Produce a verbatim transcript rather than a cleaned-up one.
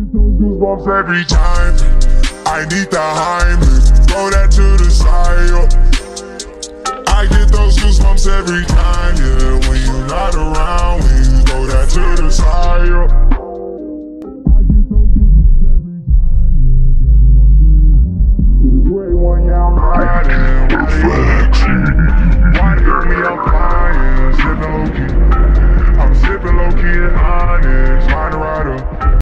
Goosebumps every time. I need the Heimlich, throw that to the side, yo. I get those goosebumps every time, yeah. When you're not around, when you throw that to the side, yo.